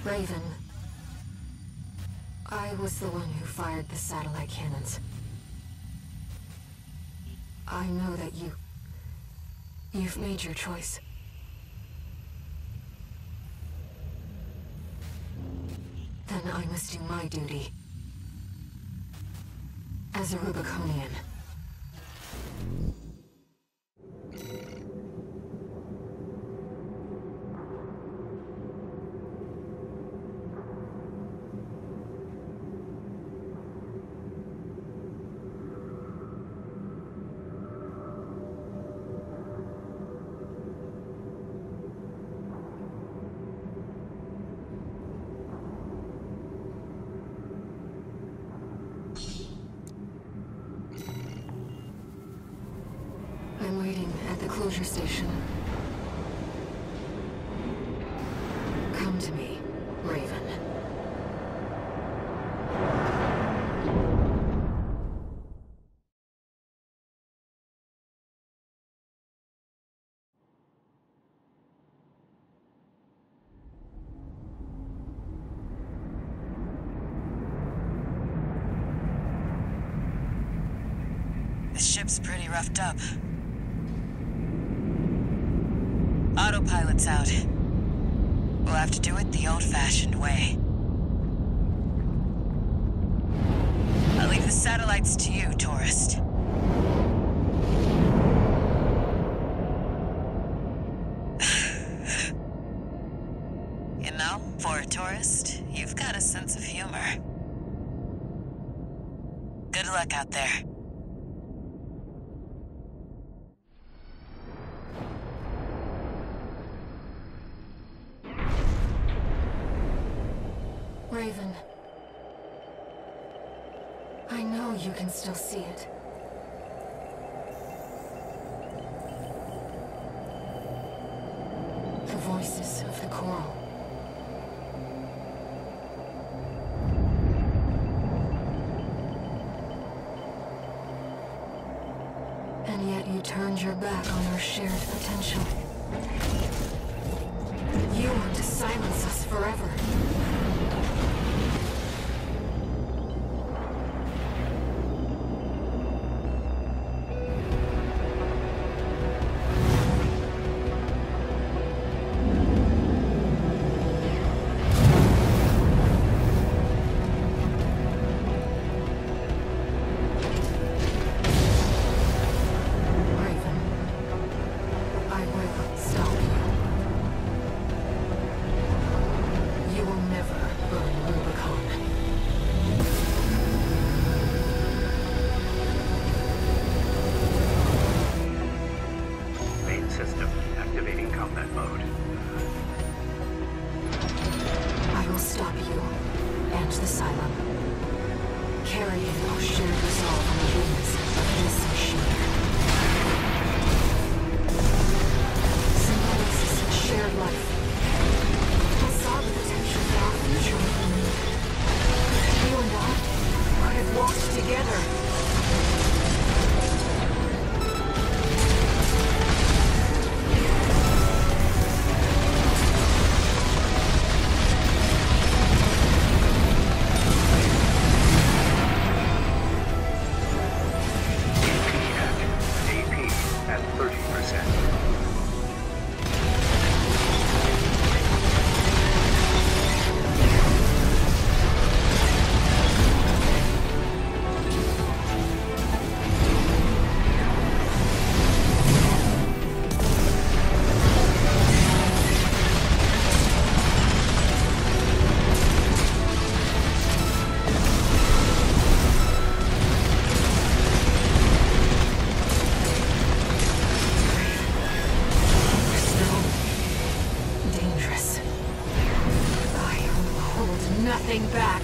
Raven, I was the one who fired the satellite cannons. I know that you've made your choice. Then I must do my duty as a Rubiconian. I'm waiting at the closure station. Come to me, Raven. This ship's pretty roughed up. Autopilot's out. We'll have to do it the old-fashioned way. I'll leave the satellites to you, tourist. You know, for a tourist, you've got a sense of humor. Good luck out there. Raven, I know you can still see it. The voices of the coral. And yet you turned your back on our shared potential. You want to silence us forever. Nothing back.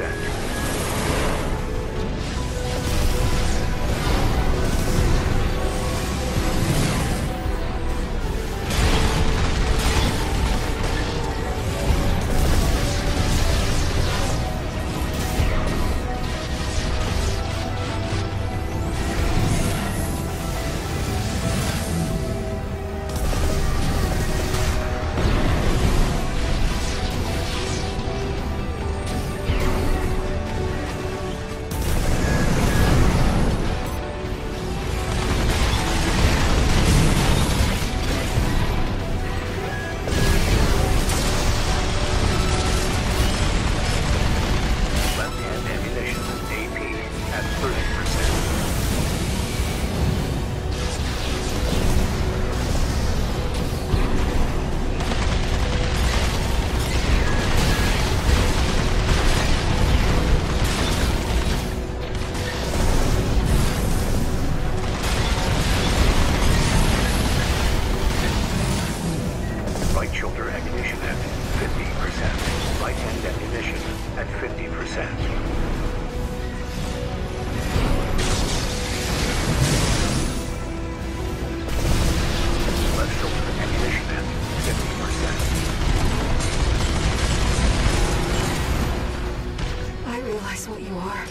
What you are.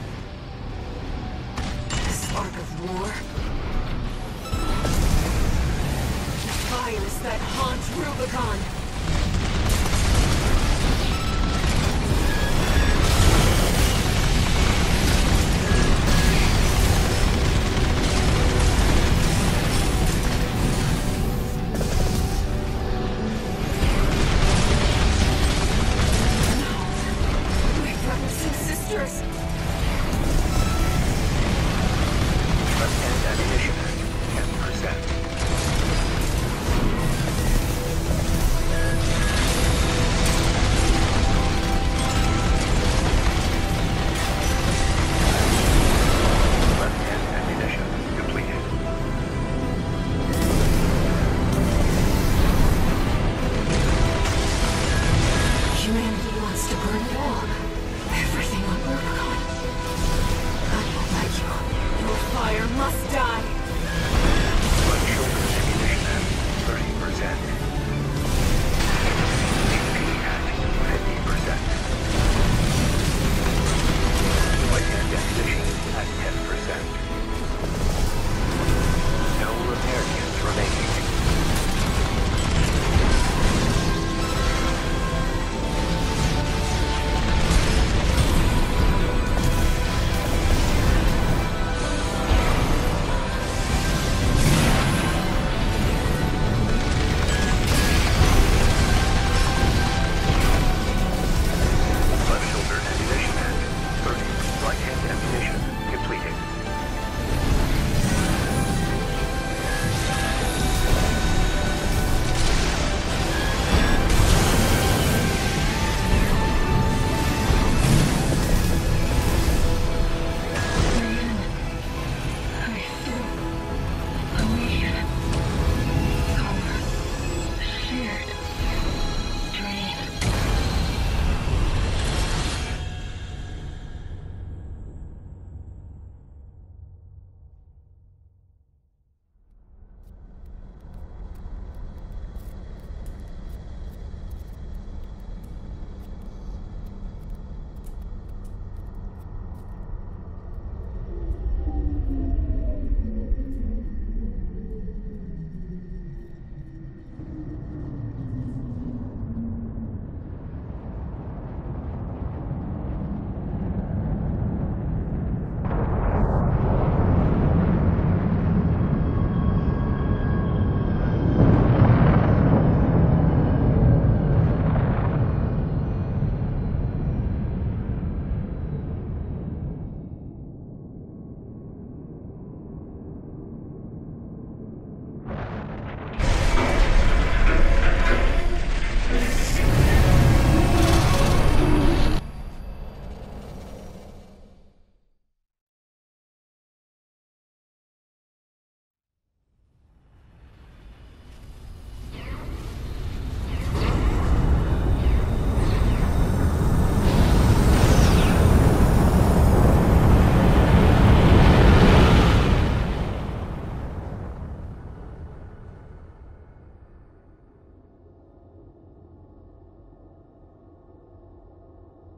The spark of war. The fires that haunt Rubicon.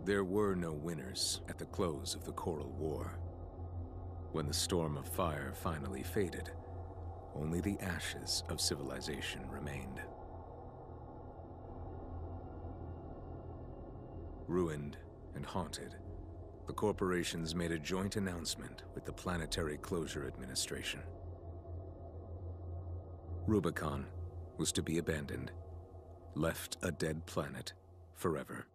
There were no winners at the close of the Coral War. When the storm of fire finally faded, only the ashes of civilization remained. Ruined and haunted, the corporations made a joint announcement with the Planetary Closure Administration. Rubicon was to be abandoned, left a dead planet forever.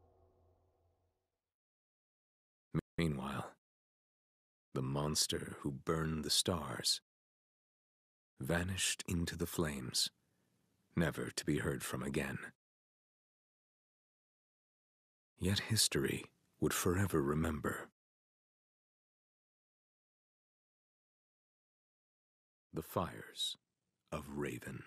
Meanwhile, the monster who burned the stars vanished into the flames, never to be heard from again. Yet history would forever remember. The fires of Raven.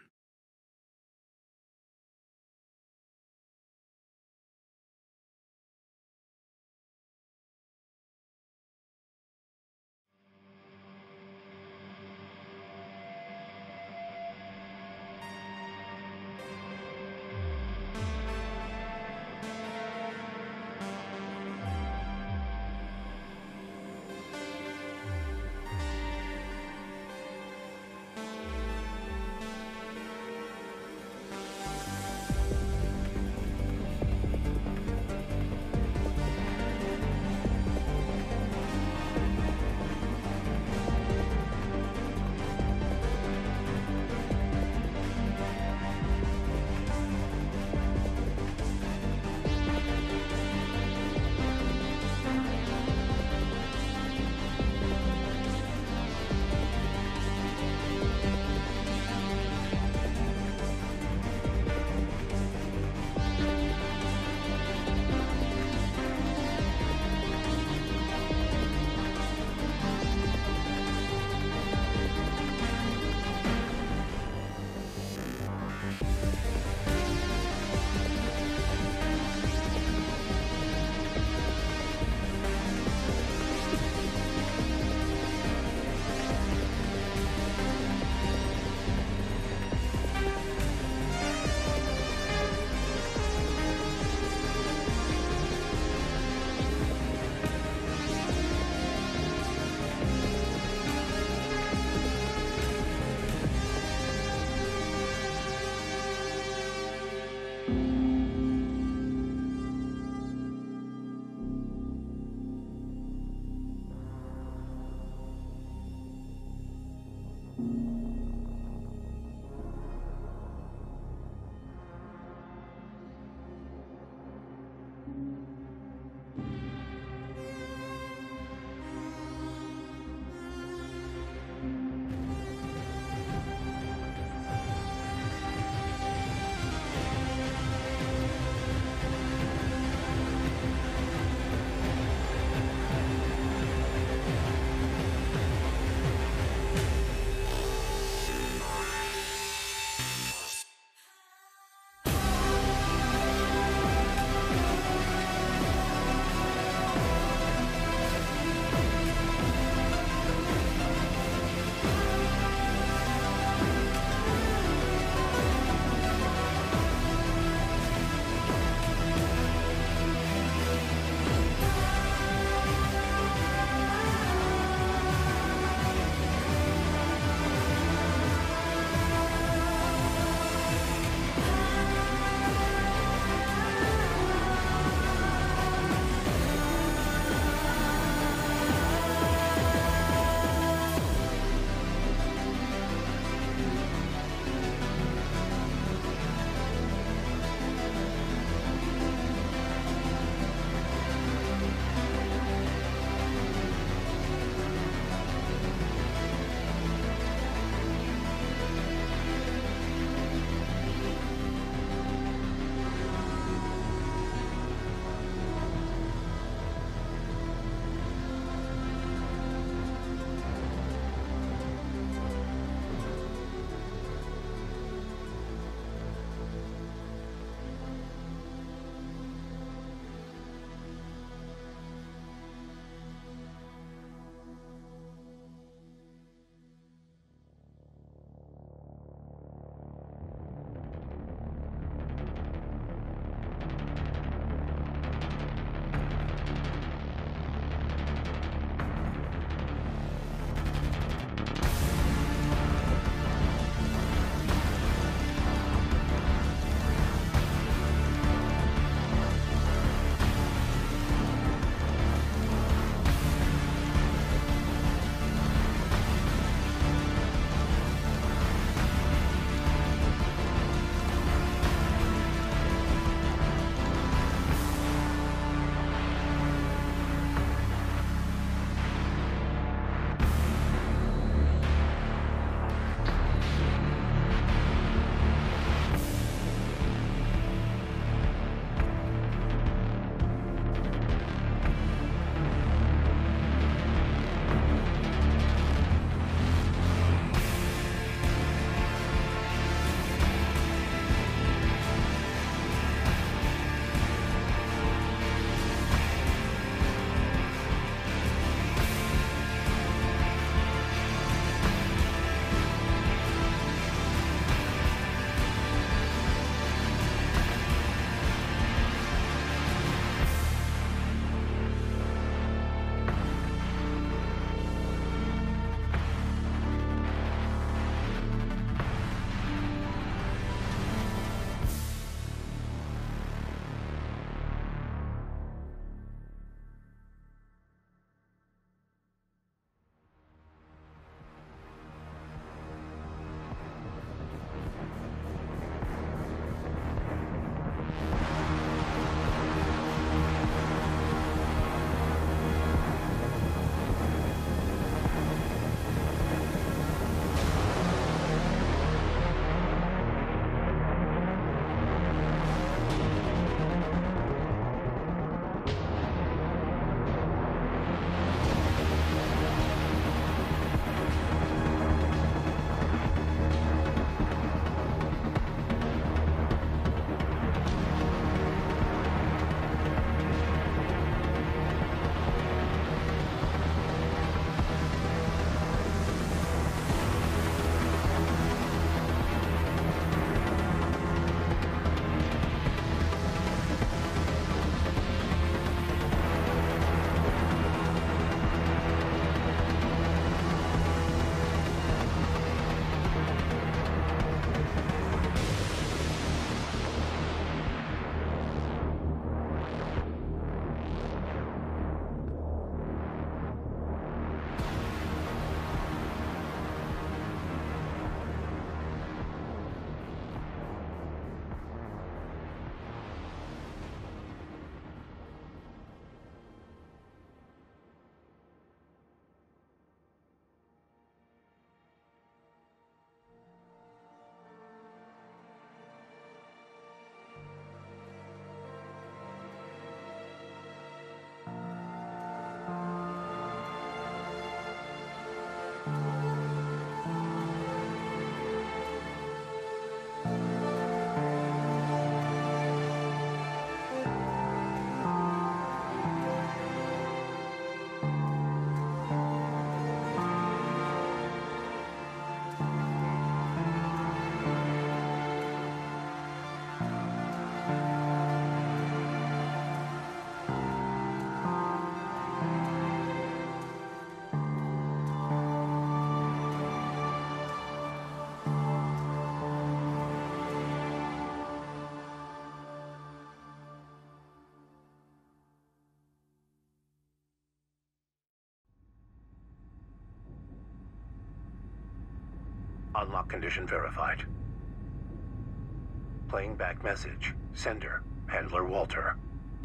Unlock condition verified. Playing back message. Sender, Handler Walter.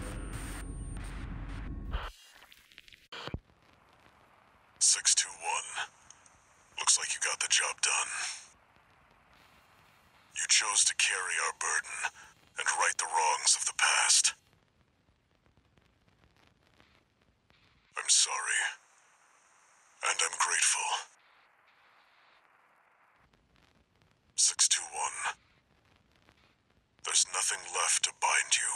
Looks like you got the job done. You chose to carry our burden and right the wrongs of the past. I'm sorry. And I'm grateful. 621. There's nothing left to bind you.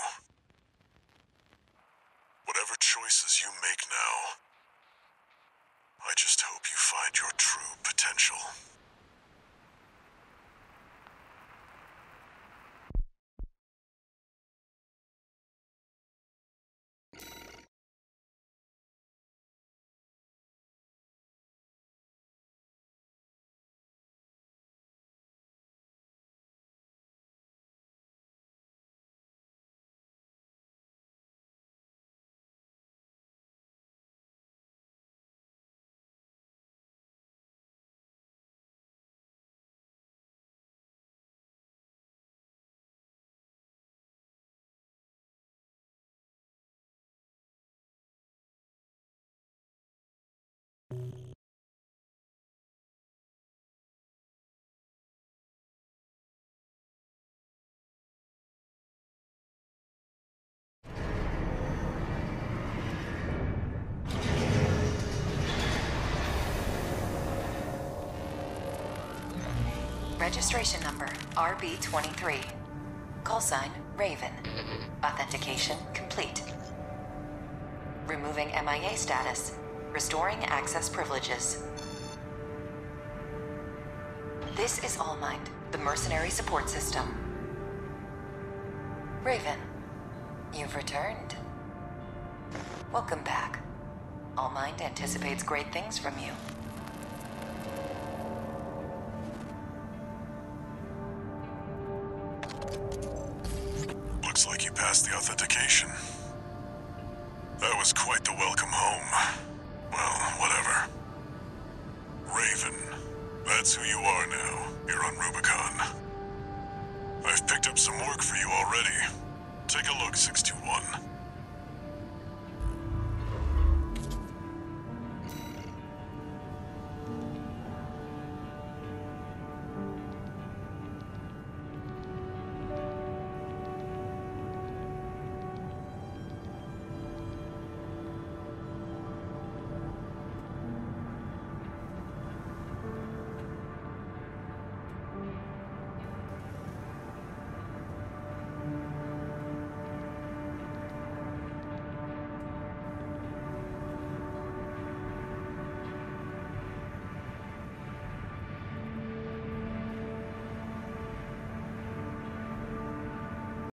Whatever choices you make now, I just hope you find your true potential. Registration number RB23. Call sign Raven. Authentication complete. Removing MIA status. Restoring access privileges. This is Allmind, the mercenary support system. Raven, you've returned. Welcome back. Allmind anticipates great things from you. Looks like you passed the authentication. That was quite the welcome home. Well, whatever. Raven, that's who you are now, here on Rubicon. I've picked up some work for you already. Take a look, 621.